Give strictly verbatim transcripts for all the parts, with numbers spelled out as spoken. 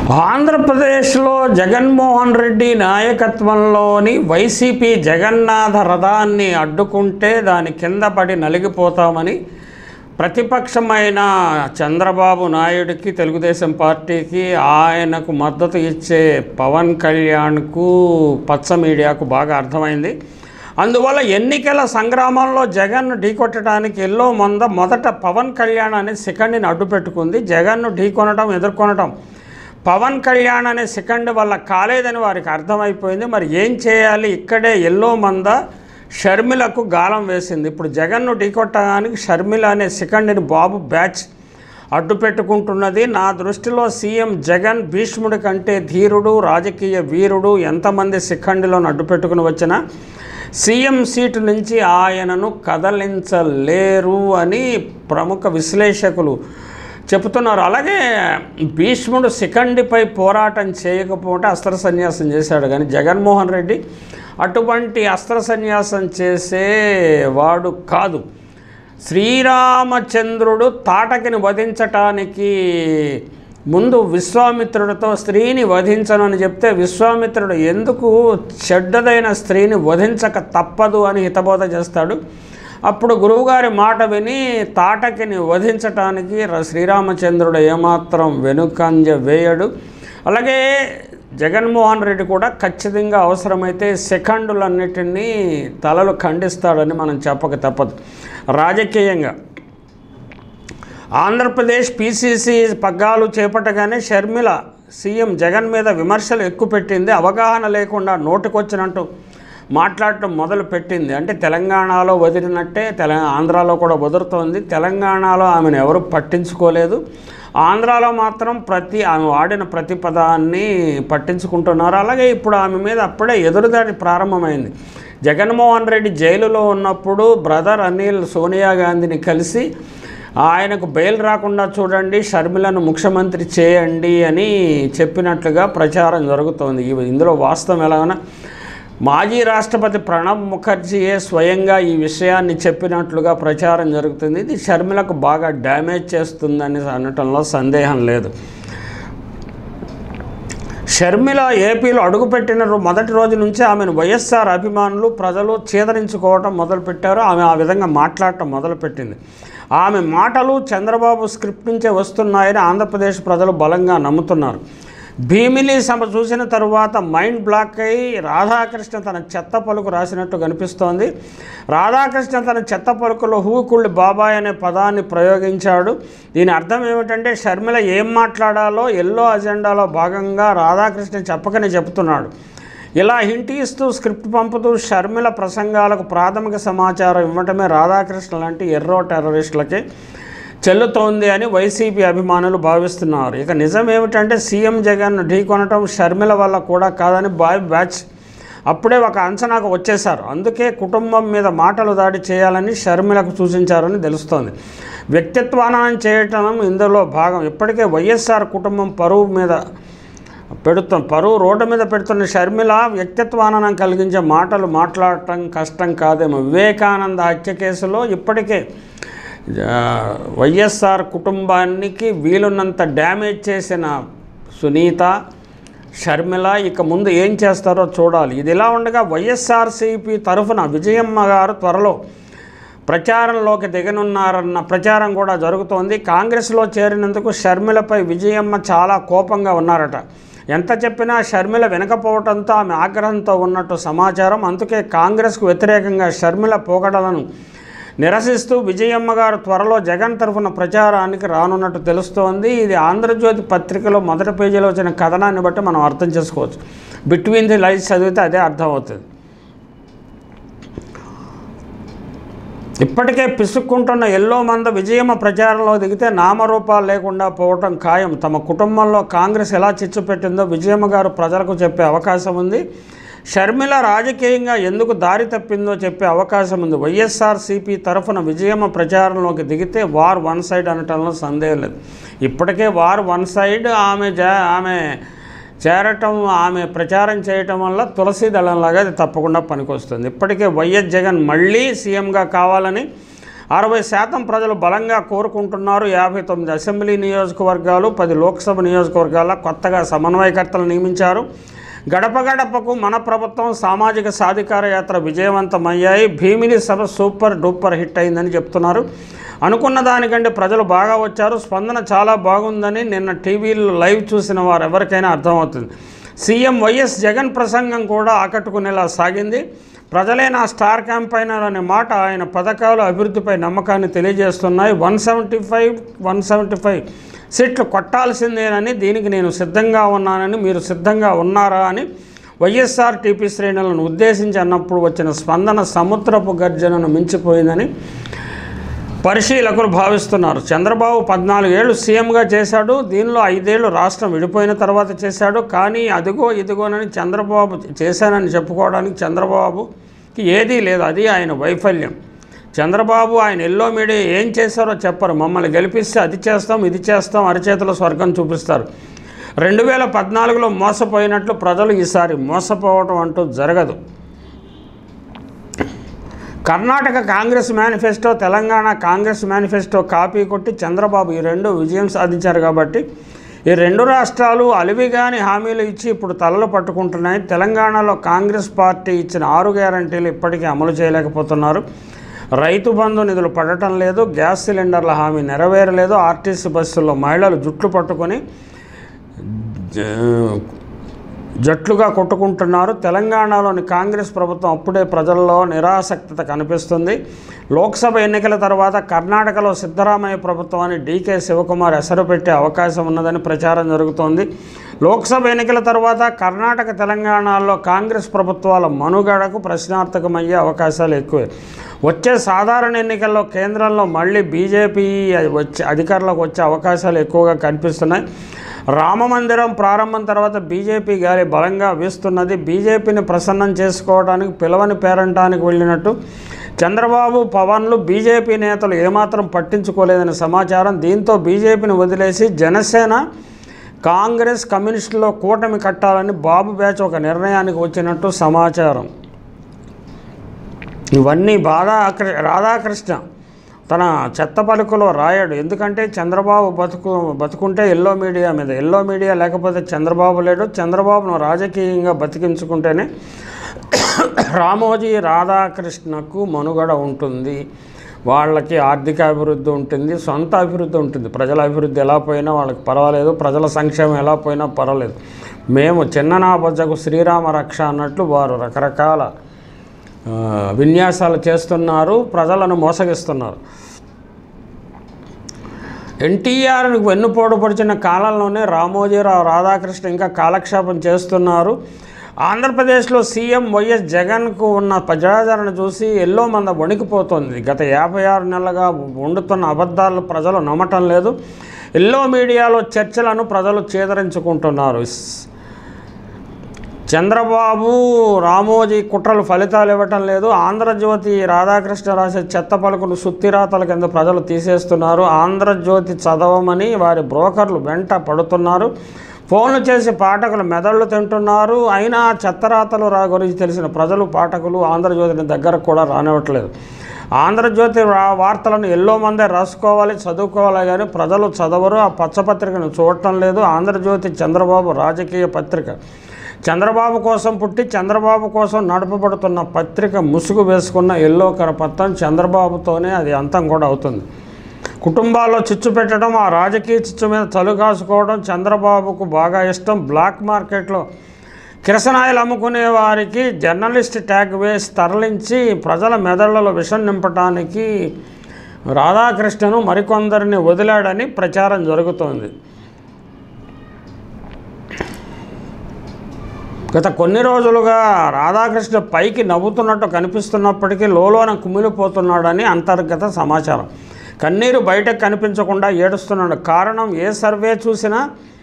ఆంధ్రప్రదేశ్లో జగన్మోహన్ రెడ్డి నాయకత్వంలోని వైసీపీ జగన్నాథ రథాన్ని అడ్డుకుంటే దాని కింద పడి నలిగిపోతామని ప్రతిపక్షమైన చంద్రబాబు నాయుడికి, తెలుగుదేశం పార్టీకి, ఆయనకు మద్దతు ఇచ్చే పవన్ కళ్యాణ్కు, పచ్చ మీడియాకు బాగా అర్థమైంది. అందువల్ల ఎన్నికల సంగ్రామంలో జగన్ను ఢీకొట్టడానికి ఎల్లో మంద మొదట పవన్ కళ్యాణ్ అనే సెకండ్ని అడ్డు పెట్టుకుంది. జగన్ను ఢీకొనడం, ఎదుర్కొనడం పవన్ కళ్యాణ్ అనే సెకండ్ వల్ల కాలేదని వారికి అర్థమైపోయింది. మరి ఏం చేయాలి? ఇక్కడే ఎల్లో మంద షర్మిలకు గాలం వేసింది. ఇప్పుడు జగన్ను ఢీకొట్టడానికి షర్మిల అనే సెకండ్ని బాబు బ్యాచ్ అడ్డు పెట్టుకుంటున్నది. నా దృష్టిలో సీఎం జగన్ భీష్ముడి కంటే ధీరుడు, రాజకీయ వీరుడు. ఎంతమంది సెకండ్లను అడ్డు పెట్టుకుని వచ్చినా సీఎం సీటు నుంచి ఆయనను కదలించలేరు అని ప్రముఖ విశ్లేషకులు చెబుతున్నారు. అలాగే భీష్ముడు సెకండ్పై పోరాటం చేయకపోతే అస్త్ర సన్యాసం చేశాడు. కానీ జగన్మోహన్ రెడ్డి అటువంటి అస్త్ర సన్యాసం చేసేవాడు కాదు. శ్రీరామచంద్రుడు తాటకిని వధించటానికి ముందు విశ్వామిత్రుడితో స్త్రీని వధించను అని చెప్తే విశ్వామిత్రుడు ఎందుకు చెడ్డదైన స్త్రీని వధించక తప్పదు అని హితబోధ చేస్తాడు. అప్పుడు గురువుగారి మాట విని తాటకిని వధించటానికి శ్రీరామచంద్రుడు ఏమాత్రం వెనుకంజ వేయడు. అలాగే జగన్మోహన్ రెడ్డి కూడా ఖచ్చితంగా అవసరమైతే సెకండులన్నిటినీ తలలు ఖండిస్తాడని మనం చెప్పక తప్పదు. రాజకీయంగా ఆంధ్రప్రదేశ్ పీసీసీ పగ్గాలు చేపట్టగానే షర్మిల సీఎం జగన్ మీద విమర్శలు ఎక్కువ పెట్టింది. అవగాహన లేకుండా నోటికొచ్చినట్టు మాట్లాడటం మొదలు పెట్టింది. అంటే తెలంగాణలో వదిలినట్టే తెలంగాణ ఆంధ్రాలో కూడా వదులుతోంది. తెలంగాణలో ఆమెను ఎవరు పట్టించుకోలేదు. ఆంధ్రాలో మాత్రం ప్రతి ఆమె వాడిన ప్రతి పదాన్ని పట్టించుకుంటున్నారు. అలాగే ఇప్పుడు ఆమె మీద అప్పుడే ఎదురుదాడి ప్రారంభమైంది. జగన్మోహన్ రెడ్డి జైలులో ఉన్నప్పుడు బ్రదర్ అనిల్ సోనియా గాంధీని కలిసి ఆయనకు బెయిల్ రాకుండా చూడండి, షర్మిలను ముఖ్యమంత్రి చేయండి అని చెప్పినట్లుగా ప్రచారం జరుగుతోంది. ఇందులో వాస్తవం ఎలాగైనా మాజీ రాష్ట్రపతి ప్రణబ్ ముఖర్జీయే స్వయంగా ఈ విషయాన్ని చెప్పినట్లుగా ప్రచారం జరుగుతుంది. ఇది షర్మిలకు బాగా డ్యామేజ్ చేస్తుందని అనటంలో సందేహం లేదు. షర్మిల ఏపీలో అడుగుపెట్టిన మొదటి రోజు నుంచి ఆమెను వైఎస్ఆర్ అభిమానులు, ప్రజలు చీదరించుకోవటం మొదలుపెట్టారు. ఆమె ఆ విధంగా మాట్లాడటం మొదలుపెట్టింది. ఆమె మాటలు చంద్రబాబు స్క్రిప్ట్ నుంచే వస్తున్నాయని ఆంధ్రప్రదేశ్ ప్రజలు బలంగా నమ్ముతున్నారు. భీమిలి సభ చూసిన తరువాత మైండ్ బ్లాక్ అయి రాధాకృష్ణ తన చెత్త పలుకు రాసినట్టు కనిపిస్తోంది. రాధాకృష్ణ తన చెత్త పలుకులో హూకుళ్ళి బాబాయ్ అనే పదాన్ని ప్రయోగించాడు. దీని అర్థం ఏమిటంటే షర్మిల ఏం మాట్లాడాలో ఎల్లో అజెండాలో భాగంగా రాధాకృష్ణ చెప్పకనే చెబుతున్నాడు. ఇలా హింట్ ఇస్తూ స్క్రిప్ట్ పంపుతూ షర్మిల ప్రసంగాలకు ప్రాథమిక సమాచారం ఇవ్వటమే రాధాకృష్ణ లాంటి ఎర్రో టెర్రరిస్టులకి చెల్లుతోంది అని వైసీపీ అభిమానులు భావిస్తున్నారు. ఇక నిజం ఏమిటంటే సీఎం జగన్ ఢీకొనటం షర్మిల వల్ల కూడా కాదని బాయ్ బ్యాచ్ అప్పుడే ఒక అంచనాకు వచ్చేశారు. అందుకే కుటుంబం మీద మాటలు దాడి చేయాలని షర్మిలకు సూచించారని తెలుస్తోంది. వ్యక్తిత్వానం చేయటం ఇందులో భాగం. ఇప్పటికే వైఎస్ఆర్ కుటుంబం పరువు మీద పెడుతాం పరువు రోడ్డు మీద పెడుతున్న షర్మిల వ్యక్తిత్వానం కలిగించే మాటలు మాట్లాడటం కష్టం కాదేమో. వివేకానంద హత్య కేసులో ఇప్పటికే వైఎస్ఆర్ కుటుంబానికి వీలున్నంత డ్యామేజ్ చేసిన సునీత, షర్మిల ఇక ముందు ఏం చేస్తారో చూడాలి. ఇది ఇలా ఉండగా వైఎస్ఆర్సీపీ తరఫున విజయమ్మ గారు త్వరలో ప్రచారంలోకి దిగనున్నారన్న ప్రచారం కూడా జరుగుతోంది. కాంగ్రెస్లో చేరినందుకు షర్మిలపై విజయమ్మ చాలా కోపంగా ఉన్నారట. ఎంత చెప్పినా షర్మిల వినకపోవడంతో ఆమె ఆగ్రహంతో ఉన్నట్టు సమాచారం. అందుకే కాంగ్రెస్కు వ్యతిరేకంగా షర్మిల పోకడలను నిరసిస్తూ విజయమ్మ గారు త్వరలో జగన్ తరఫున ప్రచారానికి రానున్నట్టు తెలుస్తోంది. ఇది ఆంధ్రజ్యోతి పత్రికలో మొదటి పేజీలో వచ్చిన కథనాన్ని బట్టి మనం అర్థం చేసుకోవచ్చు. బిట్వీన్ ది లైన్స్ చదివితే అదే అర్థమవుతుంది. ఇప్పటికే పిసుక్కుంటున్న ఎల్లో మంద విజయమ్మ ప్రచారంలో దిగితే నామరూపాలు లేకుండా పోవటం ఖాయం. తమ కుటుంబంలో కాంగ్రెస్ ఎలా చిచ్చు పెట్టిందో విజయమ్మ గారు ప్రజలకు చెప్పే అవకాశం ఉంది. షర్మిల రాజకీయంగా ఎందుకు దారి తప్పిందో చెప్పే అవకాశం ఉంది. వైఎస్ఆర్సీపీ తరఫున విజయమ్మ ప్రచారంలోకి దిగితే వార్ వన్ సైడ్ అనటంలో సందేహం లేదు. ఇప్పటికే వార్ వన్ సైడ్ ఆమె జా ఆమె చేరటం, ఆమె ప్రచారం చేయటం వల్ల తులసి దళంలాగా అది తప్పకుండా పనికొస్తుంది. ఇప్పటికే వైఎస్ జగన్ మళ్ళీ సీఎంగా కావాలని అరవై శాతం ప్రజలు బలంగా కోరుకుంటున్నారు. యాభై తొమ్మిది అసెంబ్లీ నియోజకవర్గాలు, పది లోక్సభ నియోజకవర్గాల కొత్తగా సమన్వయకర్తలు నియమించారు. గడప గడపకు మన ప్రభుత్వం సామాజిక సాధికార యాత్ర విజయవంతమయ్యాయి. భీమిలి సభ సూపర్ డూపర్ హిట్ అయిందని చెప్తున్నారు. అనుకున్న దానికంటే ప్రజలు బాగా వచ్చారు. స్పందన చాలా బాగుందని నిన్న టీవీలో లైవ్ చూసిన వారు ఎవరికైనా అర్థమవుతుంది. సీఎం వైఎస్ జగన్ ప్రసంగం కూడా ఆకట్టుకునేలా సాగింది. ప్రజలే నా స్టార్ క్యాంపైనర్ అనే మాట ఆయన పథకాలు అభివృద్ధిపై నమ్మకాన్ని తెలియజేస్తున్నాయి. One seventy five one seventy five సీట్లు కొట్టాల్సిందేనని, దీనికి నేను సిద్ధంగా ఉన్నానని, మీరు సిద్ధంగా ఉన్నారా అని వైఎస్ఆర్ టీపీ శ్రేణులను ఉద్దేశించి అన్నప్పుడు వచ్చిన స్పందన సముద్రపు గర్జనను మించిపోయిందని పరిశీలకులు భావిస్తున్నారు. చంద్రబాబు పద్నాలుగేళ్లు సీఎంగా చేశాడు. దీనిలో ఐదేళ్లు రాష్ట్రం విడిపోయిన తర్వాత చేశాడు. కానీ అదిగో ఇదిగోనని చంద్రబాబు చేశానని చెప్పుకోవడానికి చంద్రబాబుకి ఏదీ లేదు. అది ఆయన వైఫల్యం. చంద్రబాబు ఆయన ఎల్లో మీడియా ఏం చేశారో చెప్పరు. మమ్మల్ని గెలిపిస్తే అది చేస్తాం, ఇది చేస్తాం, అరచేతిలో స్వర్గం చూపిస్తారు. రెండు వేల పద్నాలుగులో మోసపోయినట్లు ప్రజలు ఈసారి మోసపోవటం అంటూ జరగదు. Karnataka Congress manifesto, Telangana Congress manifesto copy కొట్టి చంద్రబాబు ఈ రెండు విజయం సాధించారు. కాబట్టి ఈ రెండు రాష్ట్రాలు అలివిగాని హామీలు ఇచ్చి ఇప్పుడు తలలు పట్టుకుంటున్నాయి. తెలంగాణలో కాంగ్రెస్ పార్టీ ఇచ్చిన ఆరు గ్యారంటీలు ఇప్పటికీ అమలు చేయలేకపోతున్నారు. రైతు బంధు నిధులు పడటం లేదు. గ్యాస్ సిలిండర్ల హామీ నెరవేరలేదు. ఆర్టీసీ బస్సుల్లో మహిళలు జుట్లు పట్టుకొని జట్లుగా కొట్టుకుంటున్నారు. తెలంగాణలోని కాంగ్రెస్ ప్రభుత్వం అప్పుడే ప్రజల్లో నిరాసక్తత కనిపిస్తుంది. లోక్సభ ఎన్నికల తర్వాత కర్ణాటకలో సిద్ధరామయ్య ప్రభుత్వాన్ని డీకే శివకుమార్ ఎసరు పెట్టే అవకాశం ఉన్నదని ప్రచారం జరుగుతోంది. లోక్సభ ఎన్నికల తర్వాత కర్ణాటక, తెలంగాణలో కాంగ్రెస్ ప్రభుత్వాల మనుగడకు ప్రశ్నార్థకమయ్యే అవకాశాలు ఎక్కువే. వచ్చే సాధారణ ఎన్నికల్లో కేంద్రంలో మళ్ళీ బీజేపీ వచ్చే అధికారంలోకి వచ్చే అవకాశాలు ఎక్కువగా కనిపిస్తున్నాయి. రామమందిరం ప్రారంభం తర్వాత బీజేపీ గాలి బలంగా వీస్తున్నది. బీజేపీని ప్రసన్నం చేసుకోవడానికి పిలవని పేరంటానికి వెళ్ళినట్టు చంద్రబాబు, పవన్లు బీజేపీ నేతలు ఏమాత్రం పట్టించుకోలేదని సమాచారం. దీంతో బీజేపీని వదిలేసి జనసేన, కాంగ్రెస్, కమ్యూనిస్టులో కూటమి కట్టాలని బాబు బ్యాచ్ ఒక నిర్ణయానికి వచ్చినట్టు సమాచారం. ఇవన్నీ బాధా రాధాకృష్ణ తన చెత్త పలుకులో రాయాడు. ఎందుకంటే చంద్రబాబు బతుకు బతుకుంటే ఎల్లో మీడియా మీద, ఎల్లో మీడియా లేకపోతే చంద్రబాబు లేడు. చంద్రబాబును రాజకీయంగా బతికించుకుంటేనే రామోజీ రాధాకృష్ణకు మనుగడ ఉంటుంది. వాళ్ళకి ఆర్థిక అభివృద్ధి ఉంటుంది, సొంత అభివృద్ధి ఉంటుంది. ప్రజల అభివృద్ధి ఎలా పోయినా వాళ్ళకి పర్వాలేదు, ప్రజల సంక్షేమం ఎలా పోయినా పర్వాలేదు. మేము చిన్ననా బొజ్జకు శ్రీరామ రక్ష అన్నట్లు వారు రకరకాల విన్యాసాలు చేస్తున్నారు, ప్రజలను మోసగిస్తున్నారు. ఎన్టీఆర్ని వెన్నుపోటు పొడిచిన కాలంలోనే రామోజీరావు రాధాకృష్ణ ఇంకా కాలక్షేపం చేస్తున్నారు. ఆంధ్రప్రదేశ్లో సీఎం వైఎస్ జగన్కు ఉన్న ప్రజాదరణ చూసి ఎల్లో మంద వణికిపోతుంది. గత యాభై ఆరు నెలలుగా వండుతున్న అబద్ధాలు ప్రజలు నమ్మటం లేదు. ఎల్లో మీడియాలో చర్చలను ప్రజలు చేదరించుకుంటున్నారు. చంద్రబాబు, రామోజీ కుట్రలు ఫలితాలు ఇవ్వటం లేదు. ఆంధ్రజ్యోతి రాధాకృష్ణ రాసే చెత్త పలుకులు సుత్తిరాతల కింద ప్రజలు తీసేస్తున్నారు. ఆంధ్రజ్యోతి చదవమని వారి బ్రోకర్లు వెంట పడుతున్నారు. ఫోన్లు చేసి పాఠకులు మెదళ్ళు తింటున్నారు. అయినా చెత్తరాతలు రా గురించి తెలిసిన ప్రజలు, పాఠకులు ఆంధ్రజ్యోతిని దగ్గరకు కూడా రానివ్వట్లేదు. ఆంధ్రజ్యోతి వార్తలను ఎల్లో మందే రాసుకోవాలి, చదువుకోవాలి, కానీ ప్రజలు చదవరు. ఆ పచ్చపత్రికను చూడటం లేదు. ఆంధ్రజ్యోతి చంద్రబాబు రాజకీయ పత్రిక. చంద్రబాబు కోసం పుట్టి చంద్రబాబు కోసం నడపబడుతున్న పత్రిక. ముసుగు వేసుకున్న ఎల్లో కరపత్రం చంద్రబాబుతోనే అది అంతం కూడా అవుతుంది. కుటుంబాల్లో చిచ్చు పెట్టడం, ఆ రాజకీయ చిచ్చు మీద చలు కాసుకోవడం చంద్రబాబుకు బాగా ఇష్టం. బ్లాక్ మార్కెట్లో కిరసనాయిలు అమ్ముకునే వారికి జర్నలిస్ట్ ట్యాగ్ వేసి తరలించి ప్రజల మెదళ్లలో విషం నింపడానికి రాధాకృష్ణను మరికొందరిని వదిలాడని ప్రచారం జరుగుతోంది. గత కొన్ని రోజులుగా రాధాకృష్ణ పైకి నవ్వుతున్నట్టు కనిపిస్తున్నప్పటికీ లోలోన కుమిలిపోతున్నాడని అంతర్గత సమాచారం. కన్నీరు బయటకు కనిపించకుండా ఏడుస్తున్నాడు. కారణం ఏ సర్వే చూసినా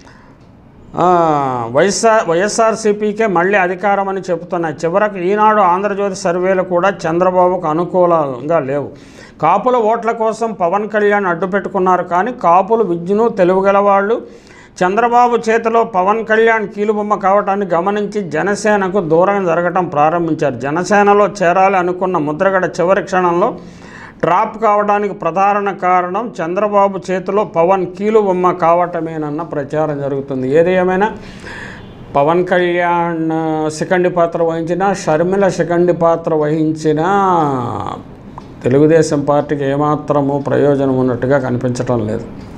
వైఎస్ఆర్ వైఎస్ఆర్సీపీకే మళ్ళీ అధికారం అని చెబుతున్నాయి. చివరకు ఈనాడు, ఆంధ్రజ్యోతి సర్వేలు కూడా చంద్రబాబుకు అనుకూలంగా లేవు. కాపుల ఓట్ల కోసం పవన్ కళ్యాణ్ అడ్డు పెట్టుకున్నారు. కానీ కాపులు విజ్ఞును, తెలివిగలవాళ్ళు చంద్రబాబు చేతిలో పవన్ కళ్యాణ్ కీలుబొమ్మ కావటాన్ని గమనించి జనసేనకు దూరం జరగటం ప్రారంభించారు. జనసేనలో చేరాలి అనుకున్న ముద్రగడ చివరి క్షణంలో డ్రాప్ కావడానికి ప్రధాన కారణం చంద్రబాబు చేతిలో పవన్ కీలు బొమ్మ కావటమేనన్న ప్రచారం జరుగుతుంది. ఏది ఏమైనా పవన్ కళ్యాణ్ సెకండ్ పాత్ర వహించిన, షర్మిల సెకండ్ పాత్ర వహించిన తెలుగుదేశం పార్టీకి ఏమాత్రము ప్రయోజనం ఉన్నట్టుగా కనిపించటం లేదు.